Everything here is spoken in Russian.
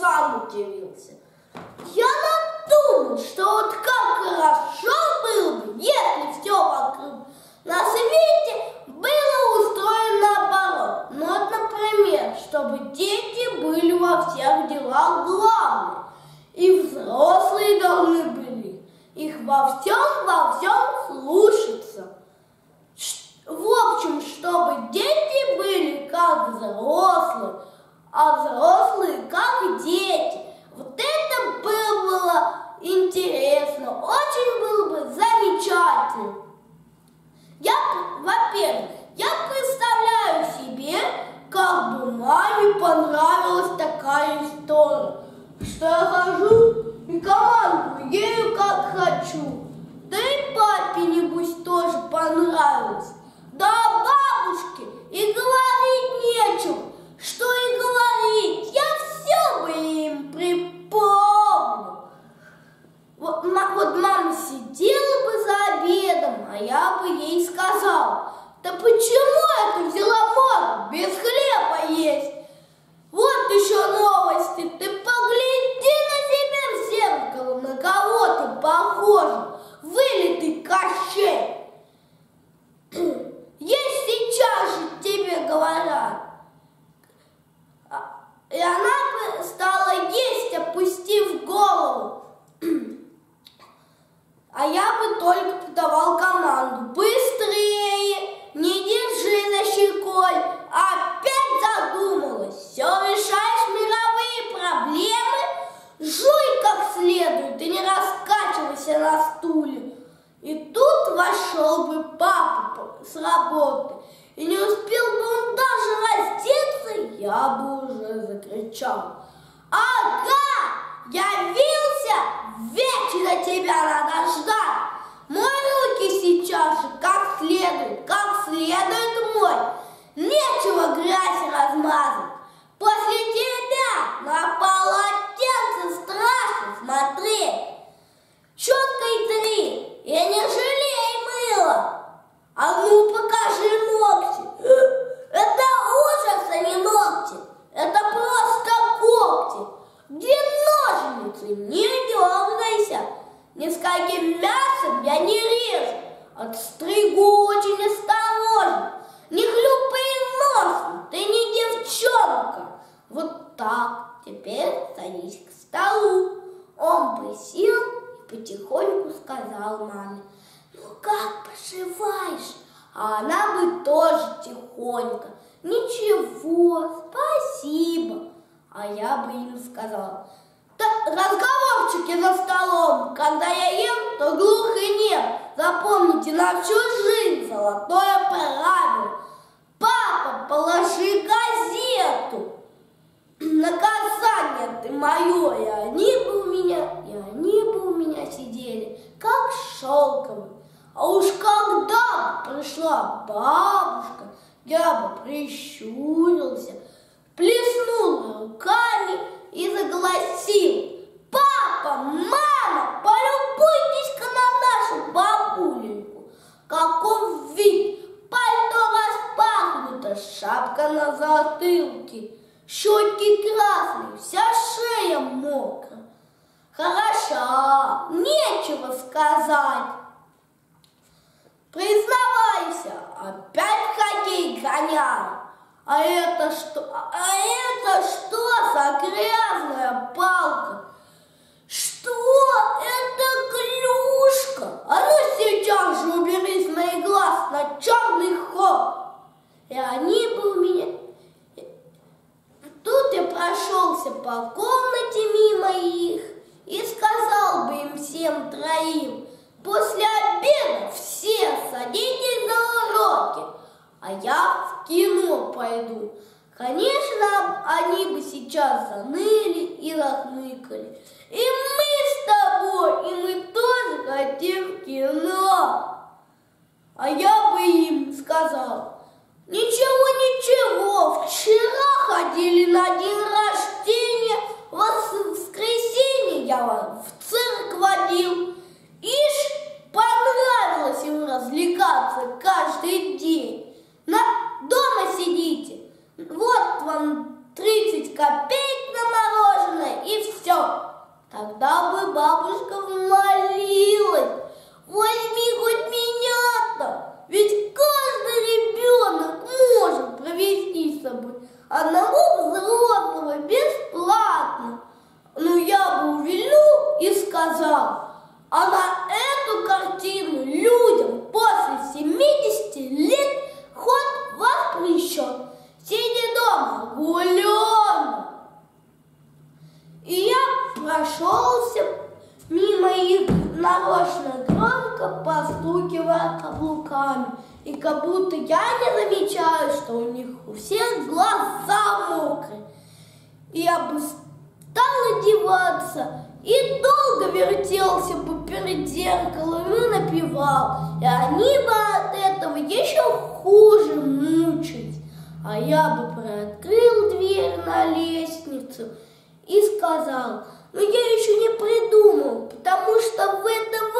сам удивился. Я надумал, что вот как хорошо было бы, если все вокруг на свете было устроено наоборот. Ну вот, например, чтобы дети были во всех делах главные, и взрослые должны были их во всем слушаться. В общем, чтобы дети были как взрослые, а взрослые как дети. Вот это было интересно, очень было бы замечательно. Во-первых, я представляю себе, как бы маме понравилась такая история, что я хожу и командую ею как хочу. Да и папе, небось, тоже понравилось. Да бабушке и говорить нечего, что и говорить, я все бы им припомнил. Вот мама сидела бы за обедом, а я бы ей сказал: да почему это взяла мама без хлеба есть? Вот еще новости, ты погляди на себя в зеркало, на кого ты похожа, вылитый Кощей. Есть сейчас же тебе говорят. И она бы стала есть, опустив голову. А я бы только подавал команду: быстрее, не держи за щекой. Опять задумалась, все решаешь мировые проблемы? Жуй как следует и не раскачивайся на стуле. И тут вошел бы папа с работы, и не успел бы он даже раздеться, я бы уже закричал: ага, явился, вечно тебя надо ждать. Мой руки сейчас же как следует мой. Нечего грязь размазать. После тебя на полотенце страшно смотреть. Четко и три, и не жалей мыла. А ну покажи ногти. Это ужас, а не ногти. Это просто когти. Где ножницы? Не дергайся. Ни с каким мясом я не режу. Отстригу очень осторожно. Не хлюпай носом, ты не девчонка. Вот так, теперь садись к столу. Он бы сел и потихоньку сказал маме: ну как поживаешь? А она бы тоже тихонько: ничего, спасибо. А я бы им сказал: разговорчики за столом, когда я ем, то глух и нем. Запомните на всю жизнь золотое правило: папа, положи газету. Наказание ты мое, и они бы у меня сидели, как шелковые. А уж когда бы пришла бабушка, я бы прищурился, плеснул руками и загласил: папа, мама, полюбуйтесь-ка на нашу бабуленьку. Каков вид, пальто распахнуто, шапка на затылке, щеки красные, вся шея мокрая. Хороша, нечего сказать. Признавайся, опять хоккей гонял. А это что за грязная палка? Что это, клюшка? А ну сейчас же убери с моих глаз на черный ход. И они бы у меня... Тут я прошелся по комнате мимо их и сказал бы им всем троим: после обеда все садитесь за уроки, а я в кино пойду. Конечно, они бы сейчас заныли и захныкали. И мы с тобой, и мы тоже хотим в кино. А я бы им сказал: ничего, вчера ходили на день рождения, в воскресенье я вас в цирк водил. Ишь, понравилось им развлекаться каждый день. Дома сидите, вот вам 30 копеек на мороженое Тогда бы бабушка взмолилась: возьми хоть меня-то, ведь каждый ребенок может провести с собой одного взрослого бесплатно. Но я бы увильнул и сказал: а на эту картину людям после 70 лет ход воспрещен. Сиди дома, гуляй. И я прошелся мимо их, нарочно громко постукивая каблуками. И как будто я не замечаю, что у них у всех глаза мокрые. И я бы стал одеваться и долго вертелся бы перед зеркалом и напевал. И они бы от этого еще хуже мучились. А я бы приоткрыл дверь на лестницу и сказал: но я еще не придумал, потому что в это